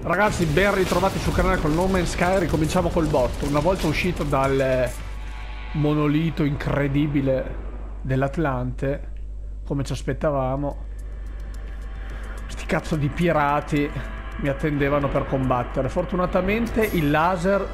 Ragazzi, ben ritrovati sul canale con No Man's Sky. Ricominciamo col botto. Una volta uscito dal monolito incredibile dell'Atlante, come ci aspettavamo, sti cazzo di pirati mi attendevano per combattere. Fortunatamente il laser...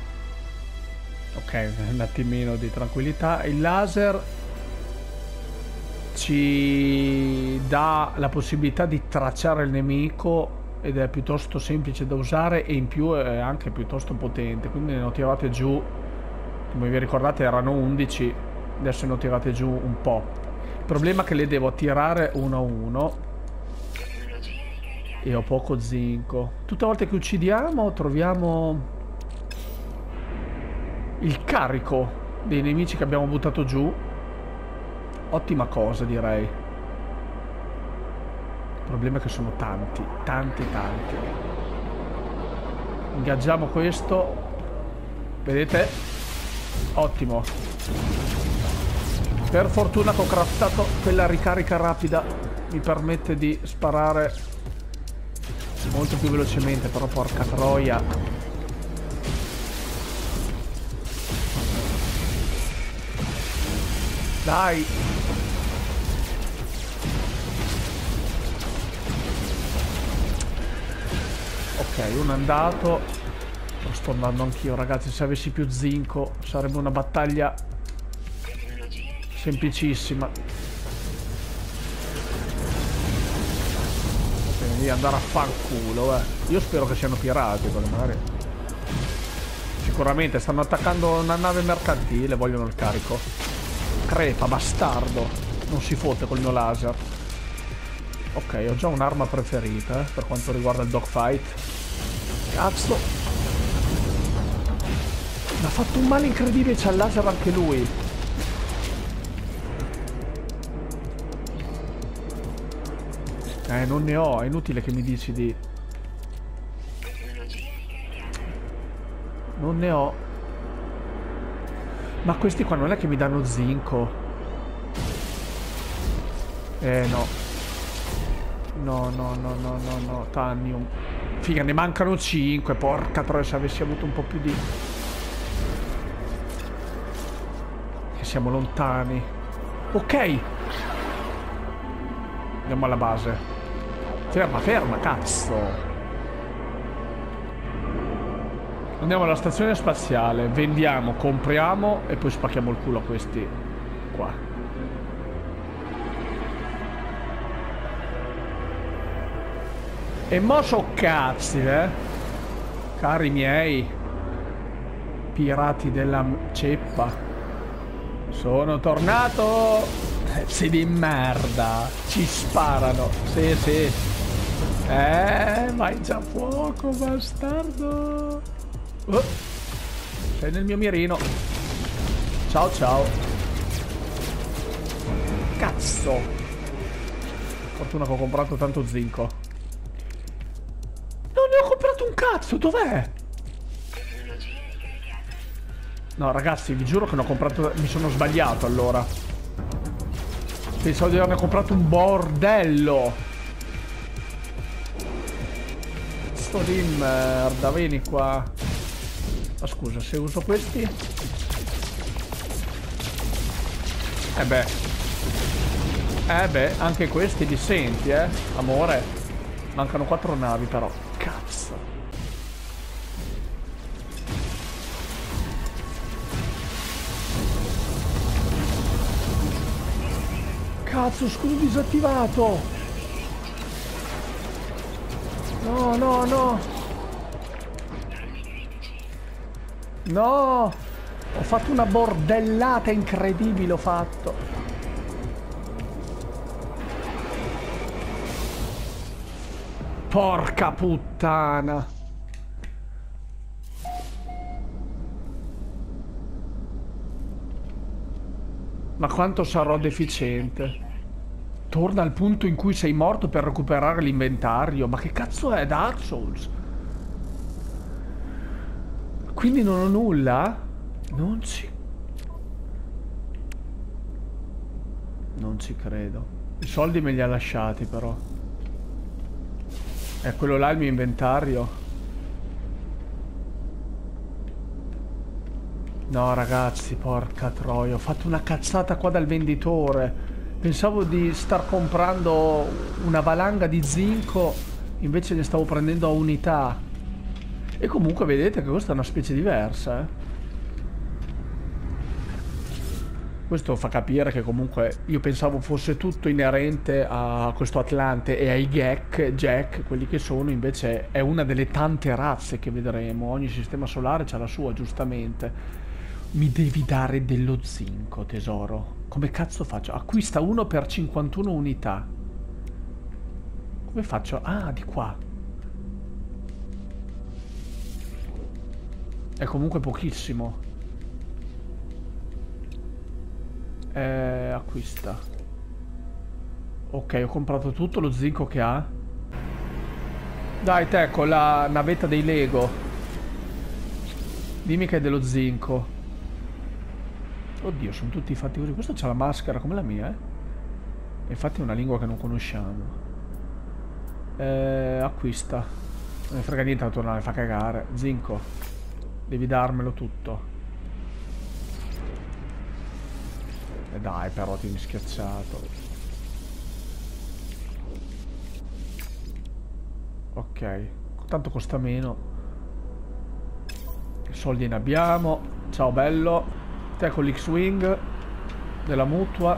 Ok, un attimino di tranquillità. Il laser ci dà la possibilità di tracciare il nemico ed è piuttosto semplice da usare e in più è anche piuttosto potente, quindi ne ho tirate giù, come vi ricordate erano 11, adesso ne ho tirate giù un po'. Il problema è che le devo attirare uno a uno e ho poco zinco. Tutte le volte che uccidiamo troviamo il carico dei nemici che abbiamo buttato giù. Ottima cosa, direi. Il problema è che sono tanti. Ingaggiamo questo. Vedete? Ottimo. Per fortuna che ho craftato quella ricarica rapida. Mi permette di sparare molto più velocemente. Però porca troia. Dai. Ok, uno è andato. Sto andando anch'io, ragazzi. Se avessi più zinco sarebbe una battaglia semplicissima. Devi andare a fanculo, Io spero che siano pirati, perché magari... Sicuramente stanno attaccando una nave mercantile, vogliono il carico. Crepa, bastardo. Non si fotte col mio laser. Ok, ho già un'arma preferita, per quanto riguarda il dogfight. Cazzo. Mi ha fatto un male incredibile, c'ha il laser anche lui. Non ne ho, è inutile che mi dici di... Non ne ho. Ma questi qua non è che mi danno zinco. No. No, Tannium. Figa, ne mancano 5. Porca troia, se avessi avuto un po' più di... Che siamo lontani. Ok. Andiamo alla base. Ferma, cazzo. Andiamo alla stazione spaziale. Vendiamo, compriamo e poi spacchiamo il culo a questi qua. E mo' so cazzi, cari miei pirati della ceppa. Sono tornato. Pezzi di merda. Ci sparano. Sì. Vai già a fuoco, bastardo. Sei nel mio mirino. Ciao. Cazzo. Fortuna che ho comprato tanto zinco. Non ne ho comprato un cazzo, dov'è? No, ragazzi, vi giuro che ne ho comprato... Mi sono sbagliato, allora. Pensavo di averne comprato un bordello. Sto di merda, vieni qua. Ma scusa, se uso questi... beh, anche questi li senti, amore. Mancano 4 navi, però. Cazzo. Cazzo, scudo disattivato. No. No. Ho fatto una bordellata incredibile, ho fatto. Porca puttana. Ma quanto sarò deficiente. Torna al punto in cui sei morto per recuperare l'inventario. Ma che cazzo è Dark Souls? Quindi non ho nulla? Non ci credo. I soldi me li ha lasciati, però. È quello là il mio inventario. No ragazzi, porca troia, ho fatto una cazzata qua dal venditore. Pensavo di star comprando una valanga di zinco, invece ne stavo prendendo a unità. E comunque vedete che questa è una specie diversa, eh. Questo fa capire che comunque io pensavo fosse tutto inerente a questo Atlante e ai Jack, quelli che sono, invece è una delle tante razze che vedremo. Ogni sistema solare ha la sua, giustamente. Mi devi dare dello zinco, tesoro. Come cazzo faccio? Acquista 1 per 51 unità. Come faccio? Ah, di qua. È comunque pochissimo. Acquista. Ok, ho comprato tutto lo zinco che ha. Dai te, con la navetta dei Lego. Dimmi che è dello zinco. Oddio, sono tutti fatti così. Questo c'ha la maschera come la mia, eh. Infatti è una lingua che non conosciamo. Acquista. Non ne frega niente la tornare, fa cagare. Zinco. Devi darmelo tutto. E dai, però ti mi schiacciato. Ok, tanto costa meno. Soldi ne abbiamo. Ciao bello. Te con l'X-Wing della mutua.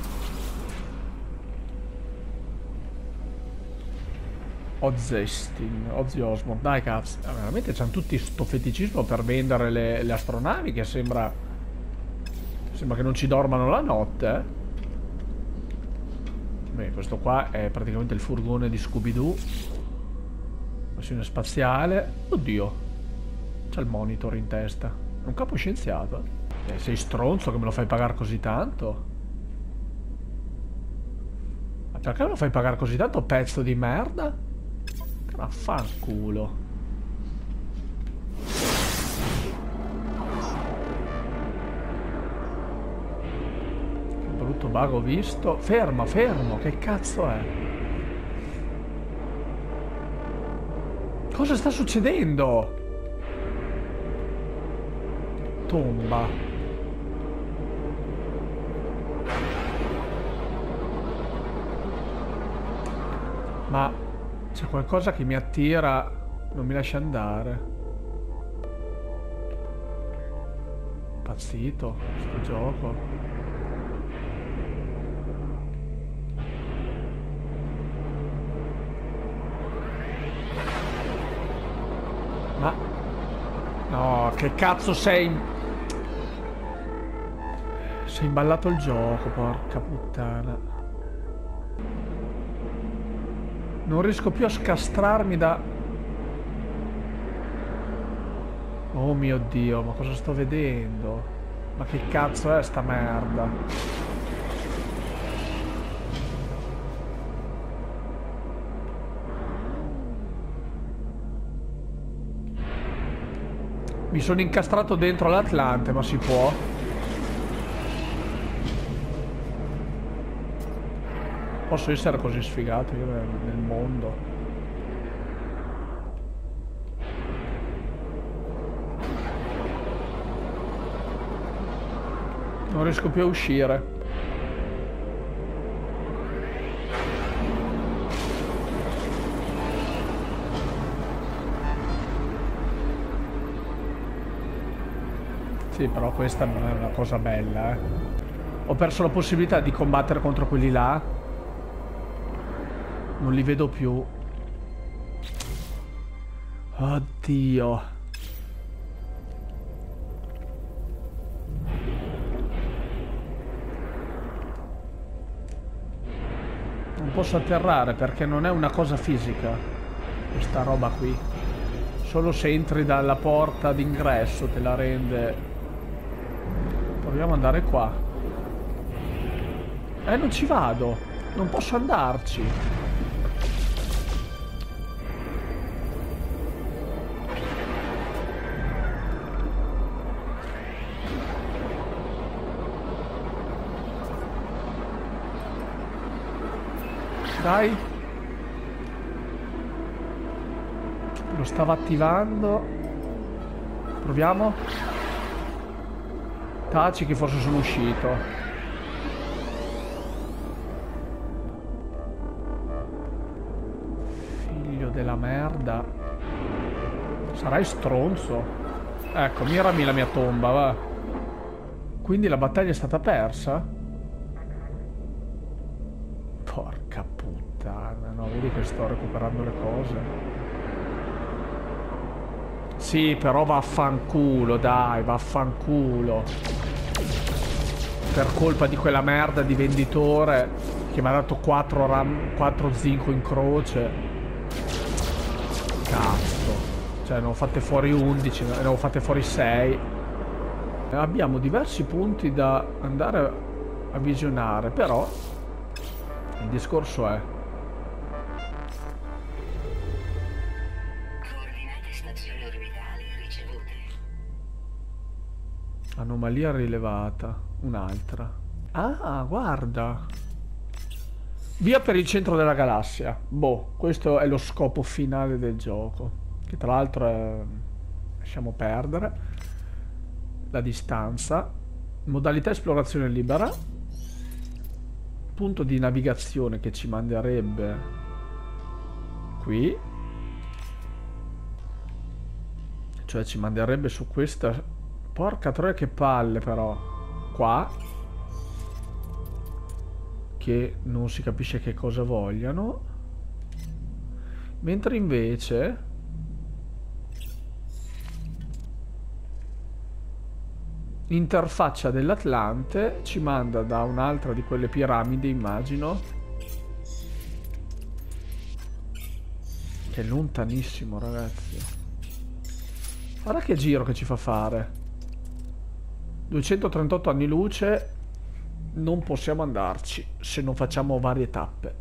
Ozzy Osbourne. Dai cazzo, veramente c'hanno tutti sto feticismo per vendere le astronavi che sembra che non ci dormano la notte, eh. Beh, questo qua è praticamente il furgone di Scooby-Doo. Missione spaziale. Oddio, c'ha il monitor in testa. È un capo scienziato. Sei stronzo che me lo fai pagare così tanto? Ma perché me lo fai pagare così tanto, pezzo di merda? Vaffanculo. Brutto bug ho visto. Fermo, fermo, che cazzo è? Cosa sta succedendo? Tomba. Ma c'è qualcosa che mi attira, non mi lascia andare. Impazzito, sto gioco. Ma... no, che cazzo sei... sei imballato il gioco, porca puttana. Non riesco più a scastrarmi da... oh mio Dio, ma cosa sto vedendo? Ma che cazzo è sta merda? Mi sono incastrato dentro l'Atlante, ma si può? Posso essere così sfigato io nel mondo? Non riesco più a uscire. Sì, però questa non è una cosa bella, eh. Ho perso la possibilità di combattere contro quelli là. Non li vedo più. Oddio. Non posso atterrare perché non è una cosa fisica questa roba qui. Solo se entri dalla porta d'ingresso te la rende. Proviamo ad andare qua. Non ci vado. Non posso andarci. Dai. Lo stava attivando. Proviamo. Taci che forse sono uscito. Figlio della merda. Sarai stronzo. Ecco, mirami la mia tomba, va. Quindi la battaglia è stata persa? Porca puttana, no, vedi che sto recuperando le cose. Sì, però vaffanculo, dai, vaffanculo. Per colpa di quella merda di venditore che mi ha dato 4 zinco in croce. Cazzo. Cioè, ne ho fatte fuori 11, ne ho fatte fuori 6. Abbiamo diversi punti da andare a visionare, però il discorso è... Anomalia rilevata. Un'altra. Ah, guarda. Via per il centro della galassia. Boh, questo è lo scopo finale del gioco. Che tra l'altro è... lasciamo perdere. La distanza. Modalità esplorazione libera. Punto di navigazione che ci manderebbe qui. Cioè ci manderebbe su questa... Porca troia che palle però. Qua. Che non si capisce che cosa vogliano. Mentre invece... Interfaccia dell'Atlante ci manda da un'altra di quelle piramidi, immagino. Che è lontanissimo, ragazzi. Guarda che giro che ci fa fare. 238 anni luce. Non possiamo andarci se non facciamo varie tappe.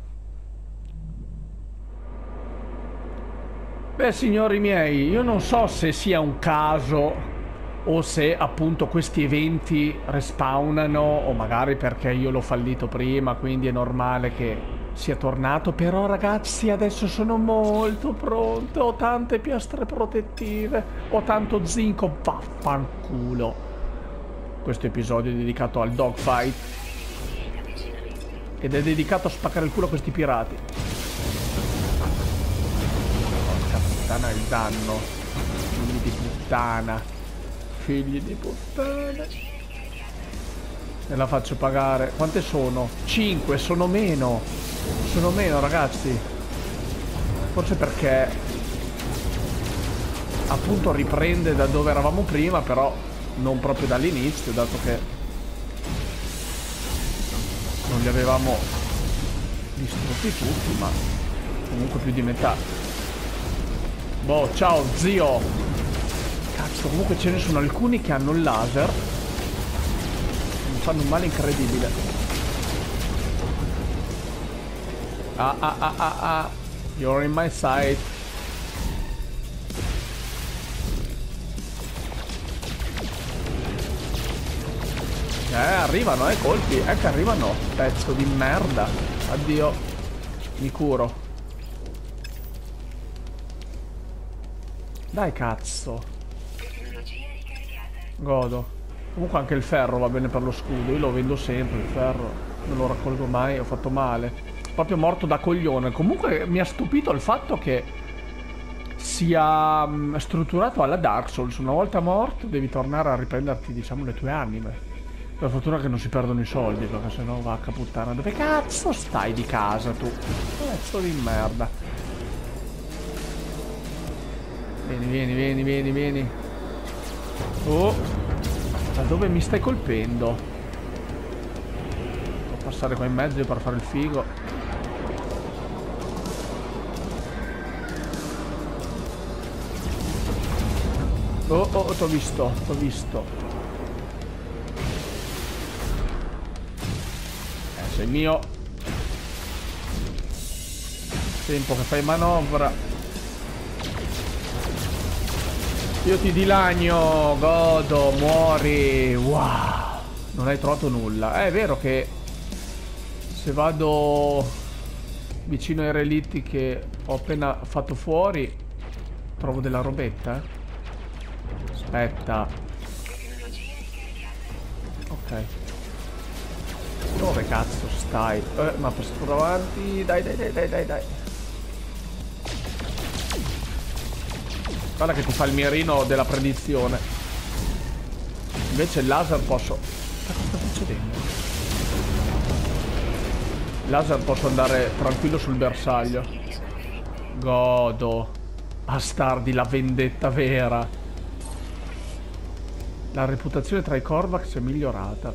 Beh, signori miei, io non so se sia un caso o se appunto questi eventi respawnano, o magari perché io l'ho fallito prima, quindi è normale che sia tornato. Però ragazzi, adesso sono molto pronto. Ho tante piastre protettive, ho tanto zinco. Vaffanculo. Questo episodio è dedicato al dogfight ed è dedicato a spaccare il culo a questi pirati. Porca puttana, il danno. Figli di puttana. Figli di puttana. E la faccio pagare. Quante sono? 5, sono meno. Sono meno, ragazzi. Forse perché appunto riprende da dove eravamo prima, però non proprio dall'inizio, dato che non li avevamo distrutti tutti, ma comunque più di metà. Boh, ciao zio. Cazzo, comunque ce ne sono alcuni che hanno il laser. Mi fanno un male incredibile. You're in my sight. Arrivano, colpi. Che arrivano. Pezzo di merda. Addio. Mi curo. Dai, cazzo. Godo. Comunque anche il ferro va bene per lo scudo. Io lo vendo sempre, il ferro. Non lo raccolgo mai, ho fatto male. Proprio morto da coglione. Comunque mi ha stupito il fatto che sia strutturato alla Dark Souls. Una volta morto devi tornare a riprenderti, diciamo, le tue anime. Per fortuna che non si perdono i soldi, perché sennò vacca puttana. Dove cazzo stai di casa tu? Pezzo di merda. Vieni, vieni, vieni, vieni, vieni. Oh, da dove mi stai colpendo? Devo passare qua in mezzo per fare il figo. Oh, t'ho visto, t'ho visto. Sei mio. Tempo che fai manovra. Io ti dilagno, godo, muori. Wow. Non hai trovato nulla. È vero che se vado vicino ai relitti che ho appena fatto fuori trovo della robetta. Aspetta. Dove cazzo stai? Ma per sto davanti. Dai. Guarda che ti fa il mirino della predizione. Invece il laser posso... Cosa sta succedendo? Il laser posso andare tranquillo sul bersaglio. Godo. Bastardi, la vendetta vera. La reputazione tra i Korvax è migliorata.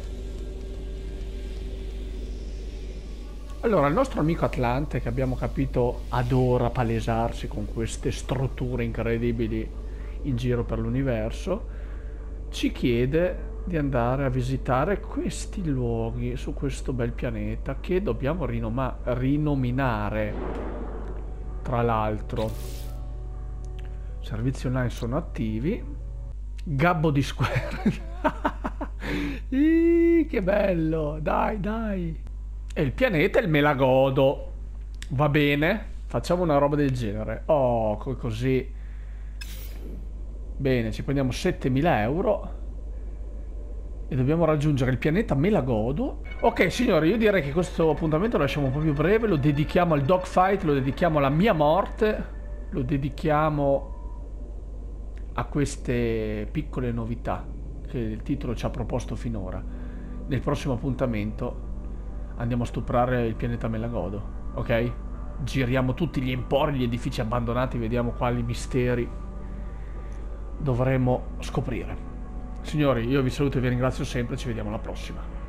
Allora, il nostro amico Atlante, che abbiamo capito adora palesarsi con queste strutture incredibili in giro per l'universo, ci chiede di andare a visitare questi luoghi su questo bel pianeta che dobbiamo rinominare. Tra l'altro, servizi online sono attivi. Gabbo di Square. Che bello, dai. E il pianeta è il Melagodo. Va bene, facciamo una roba del genere. Oh, così. Bene, ci prendiamo 7.000 euro e dobbiamo raggiungere il pianeta Melagodo. Ok signori, io direi che questo appuntamento lo lasciamo un po' più breve. Lo dedichiamo al dogfight, lo dedichiamo alla mia morte, lo dedichiamo a queste piccole novità che il titolo ci ha proposto finora. Nel prossimo appuntamento andiamo a stuprare il pianeta Melagodo, ok? Giriamo tutti gli empori, gli edifici abbandonati, vediamo quali misteri dovremo scoprire. Signori, io vi saluto e vi ringrazio sempre, ci vediamo alla prossima.